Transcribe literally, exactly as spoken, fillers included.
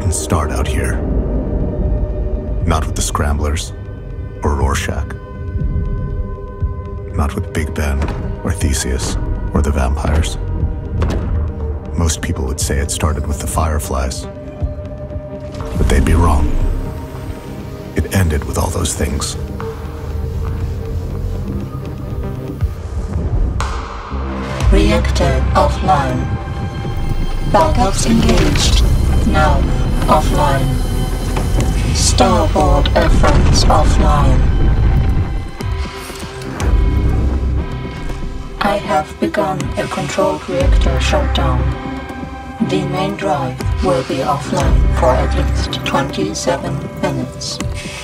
didn't start out here. Not with the Scramblers or Rorschach. Not with Big Ben or Theseus or the vampires. Most people would say it started with the Fireflies. But they'd be wrong. It ended with all those things. Reactor offline. Backups engaged. Now offline. Starboard efforts offline. I have begun a controlled reactor shutdown. The main drive will be offline for at least twenty-seven minutes.